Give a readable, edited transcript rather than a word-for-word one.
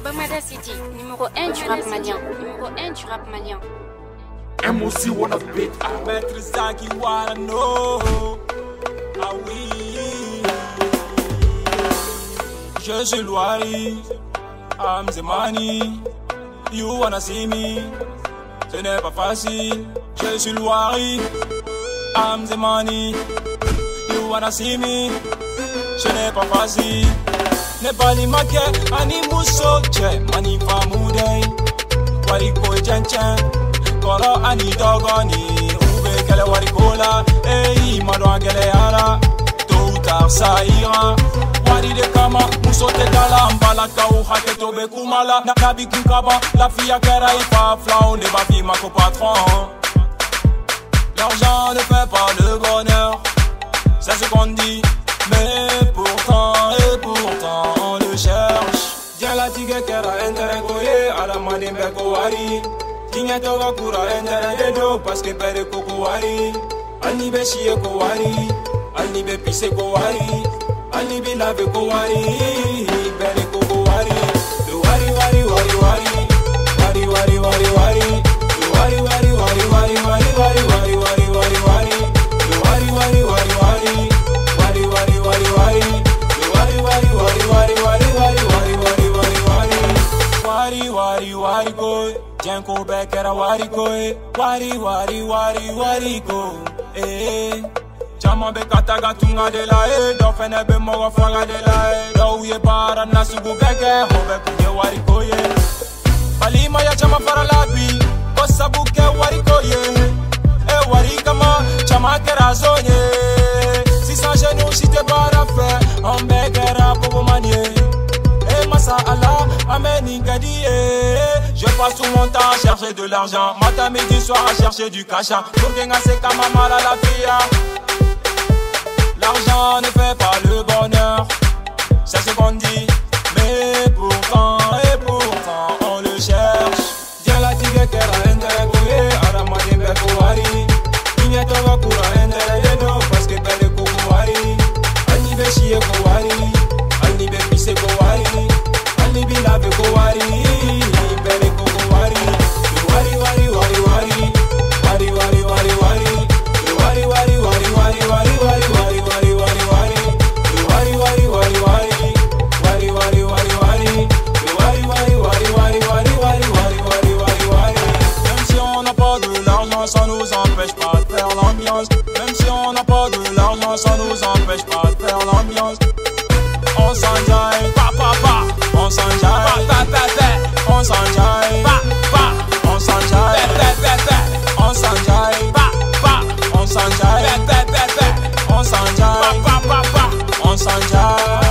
BAMADA-CITY, numéro 1 du rap malien. Numéro 1 du rap malien. MOZY wanna beat. MAîTRE ZAK, you wanna know. Ah oui. Je suis Wariko, I'm the money. You wanna see me. Ce n'est pas facile. Je suis Wariko, I'm the money. You wanna see me. Ce n'est pas facile. Ne bali make ani muso che mani famudei. Wariko ejenchen koro ani dogoni ube kele Wariko la ei mano gele ara tôt ou tard ça ira. Wari de kama muso te dala mbala ka u hake tobe kumala na bi kaba la fille kera ifa flaon de bafi mako patron. L'argent ne fait pas le bonheur, c'est ce qu'on dit, mais pourtant on le cherche. Dia la tige kera entere goye ala mani beko wari. Tinha toga kura entere dedo parce que pere koko wari. Ani be shie ko wari, ani be pise ko wari, ani be lave ko wari, pere koko wari. Do wari wari wari wari, wari wari wari wari, do wari wari wari wari wari wari wari wari wari wari, do wari wari wari wari, wari wari wari wari, do wari wari wari wari wari wari wari wari wari wari, wari wari wari go. Jenko bekera Wariko, wari wari wari Wariko, Chama be kataga tunga de la dofene be mogo fanga de la do ye para nasugu beke hobe kunye Wariko ye. Balima ya chama para labi, kosabu ke Wariko ye. Warikama chama kera zonye. Si sans genou si te bara fe, on bekera popo manie. Massa Allah, amen Gadie. Je passe tout mon temps à chercher de l'argent, matin, midi, soir à chercher du cachet. Pour que c'est comme mal à la fille. L'argent ne fait pas le bonheur, c'est ce qu'on dit, mais pourtant on le cherche. Dia la tige kera entere goye, aramani beko wari. Inya toga kura entere dedo, parce que belle koko wari. Ani be shie ko wari, ani be pise ko wari, ani be lave ko wari. Ça nous empêche pas de faire l'ambiance. Même si on n'a pas de l'argent, ça nous empêche pas de faire l'ambiance. On s'enjaille, on s'enjaille, on s'enjaille, on s'enjaille, on s'enjaille, on s'enjaille, on s'enjaille, on s'enjaille.